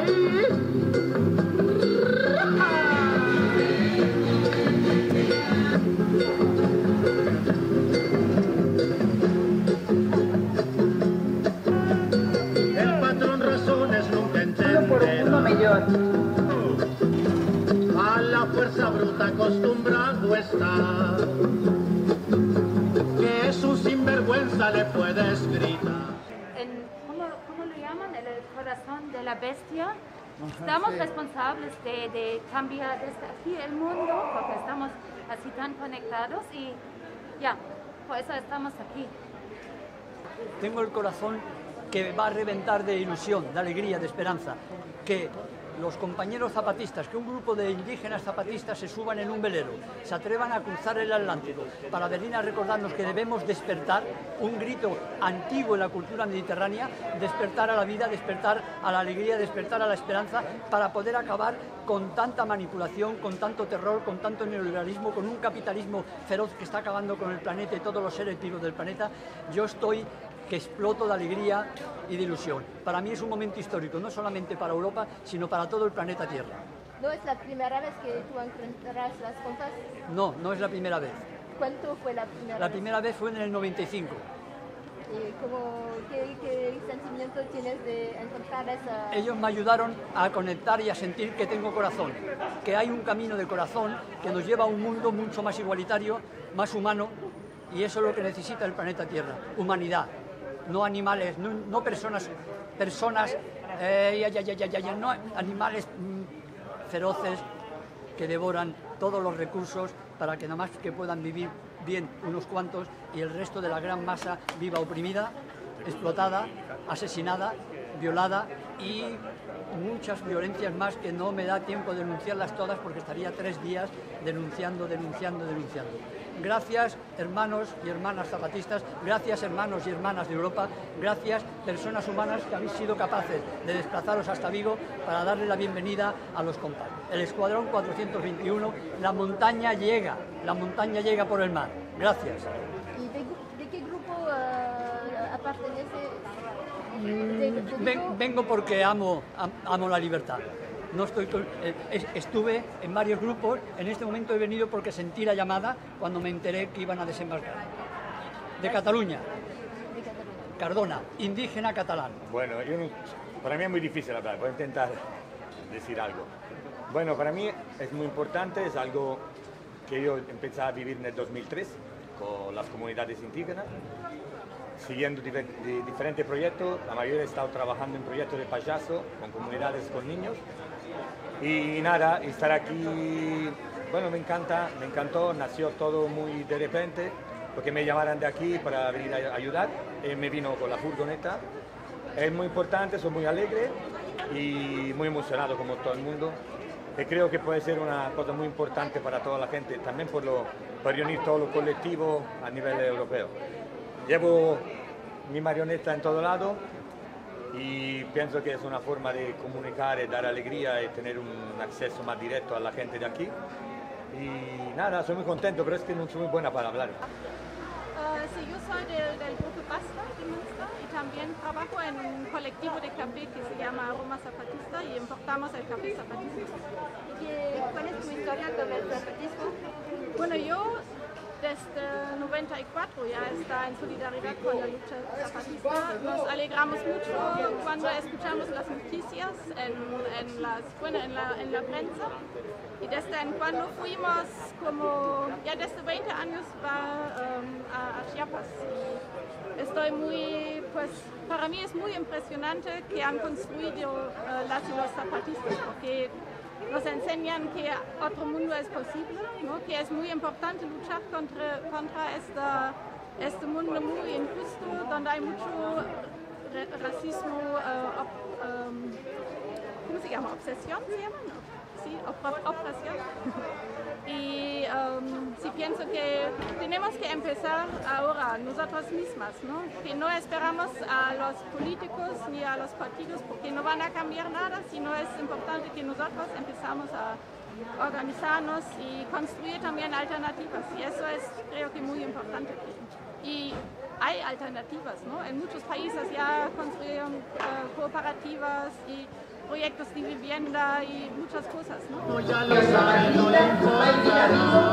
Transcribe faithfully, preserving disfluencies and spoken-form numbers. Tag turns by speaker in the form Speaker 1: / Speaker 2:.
Speaker 1: A la fuerza bruta acostumbrado está, que es un sinvergüenza le puedes gritar.
Speaker 2: En, ¿cómo, ¿Cómo lo llaman? El corazón de la bestia. Estamos responsables de, de cambiar desde aquí el mundo, porque estamos así tan conectados y ya, por eso estamos aquí.
Speaker 3: Tengo el corazón que va a reventar de ilusión, de alegría, de esperanza, que los compañeros zapatistas, que un grupo de indígenas zapatistas se suban en un velero, se atrevan a cruzar el Atlántico para venir a recordarnos que debemos despertar, un grito antiguo en la cultura mediterránea, despertar a la vida, despertar a la alegría, despertar a la esperanza, para poder acabar con tanta manipulación, con tanto terror, con tanto neoliberalismo, con un capitalismo feroz que está acabando con el planeta y todos los seres vivos del planeta. Yo estoy que exploto de alegría y de ilusión. Para mí es un momento histórico, no solamente para Europa, sino para todo el planeta Tierra.
Speaker 4: ¿No es la primera vez que tú enfrentarás las compras?
Speaker 3: No, no es la primera vez.
Speaker 4: ¿Cuánto fue la primera
Speaker 3: La
Speaker 4: vez?
Speaker 3: primera vez fue en el noventa y cinco.
Speaker 4: ¿Y cómo, qué, qué sentimiento tienes de encontrar esa...?
Speaker 3: Ellos me ayudaron a conectar y a sentir que tengo corazón, que hay un camino de corazón que nos lleva a un mundo mucho más igualitario, más humano, y eso es lo que necesita el planeta Tierra, humanidad. No animales, no, no personas, personas, eh, ya, ya, ya, ya, ya, no animales mm, feroces que devoran todos los recursos para que nada más que puedan vivir bien unos cuantos y el resto de la gran masa viva oprimida, explotada, asesinada, violada y muchas violencias más que no me da tiempo de denunciarlas todas porque estaría tres días denunciando, denunciando, denunciando. Gracias, hermanos y hermanas zapatistas, gracias, hermanos y hermanas de Europa, gracias, personas humanas que habéis sido capaces de desplazaros hasta Vigo para darle la bienvenida a los compas. El Escuadrón cuatrocientos veintiuno, la montaña llega, la montaña llega por el mar. Gracias.
Speaker 4: ¿Y de, de qué grupo uh, pertenece?
Speaker 3: Mm, ven, vengo porque amo, am, amo la libertad. No estoy con, eh, estuve en varios grupos, en este momento he venido porque sentí la llamada cuando me enteré que iban a desembarcar. De Cataluña,
Speaker 4: De Cataluña.
Speaker 3: Cardona, indígena catalán.
Speaker 5: Bueno, yo no, para mí es muy difícil hablar, voy a intentar decir algo. Bueno, para mí es muy importante, es algo que yo empecé a vivir en el dos mil tres con las comunidades indígenas, siguiendo diver, di, diferentes proyectos. La mayoría he estado trabajando en proyectos de payaso con comunidades, con niños. Y nada, estar aquí, bueno, me encanta, me encantó, nació todo muy de repente, porque me llamaran de aquí para venir a ayudar, y me vino con la furgoneta. Es muy importante, soy muy alegre y muy emocionado como todo el mundo. Y creo que puede ser una cosa muy importante para toda la gente, también por, lo, por reunir todo lo colectivo a nivel europeo. Llevo mi marioneta en todo lado y pienso que es una forma de comunicar y dar alegría y tener un acceso más directo a la gente de aquí. Y nada, soy muy contento, pero es que no soy muy buena para hablar.
Speaker 6: Uh, sí, yo soy del, del grupo Basta de Münster y también trabajo en un colectivo de café que se llama Aroma Zapatista y importamos el café zapatista.
Speaker 4: ¿Cuál es tu historia con el zapatismo?
Speaker 6: Bueno, yo desde noventa y cuatro ya está en solidaridad con la lucha zapatista. Nos alegramos mucho cuando escuchamos las noticias en, en, las, bueno, en, la, en la prensa. Y desde en cuando fuimos como, ya desde veinte años va, um, a, a Chiapas. Y estoy muy, pues para mí es muy impresionante que han construido uh, las y los zapatistas, porque nos enseñan que otro mundo es posible, ¿no? Que es muy importante luchar contra, contra esta, este mundo muy injusto, donde hay mucho racismo, uh, op, um, ¿cómo se llama? ¿Obsesión se llama? ¿No? Sí, op opresión. Y um, sí pienso que tenemos que empezar ahora nosotras mismas, ¿no? Que no esperamos a los políticos ni a los partidos porque no van a cambiar nada, sino es importante que nosotros empezamos a organizarnos y construir también alternativas. Y eso es, creo que, muy importante. Y hay alternativas, ¿no? En muchos países ya construyeron uh, cooperativas y proyectos de vivienda y muchas cosas, ¿no?
Speaker 1: Ya lo saben, no le importa nada.